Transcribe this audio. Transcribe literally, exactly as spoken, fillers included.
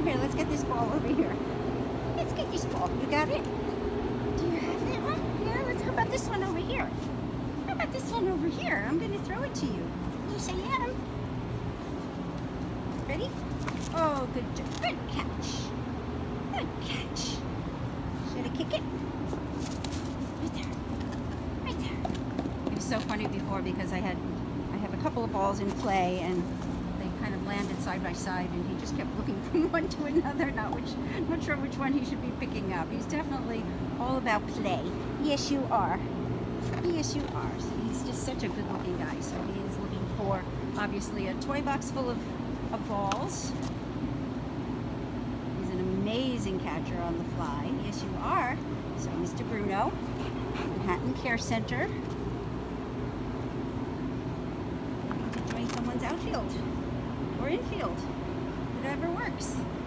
Here, let's get this ball over here. Let's get this ball. You got it? Do you have that one? Yeah, let's, how about this one over here? How about this one over here? I'm going to throw it to you. You say yeah. Ready? Oh, good job. Good catch. Good catch. Should I kick it? Right there. Right there. It was so funny before because I had I have a couple of balls in play and they kind of landed side by side and he just kept looking from one to another, not which not sure which one he should be picking up. He's definitely all about play. Yes, you are. Yes, you are. So he's just such a good looking guy. So he is looking for obviously a toy box full of, of balls. He's an amazing catcher on the fly. Yes, you are. So Mister Bruno, Manhattan Care Center. Going to join someone's outfield or infield. Whatever works.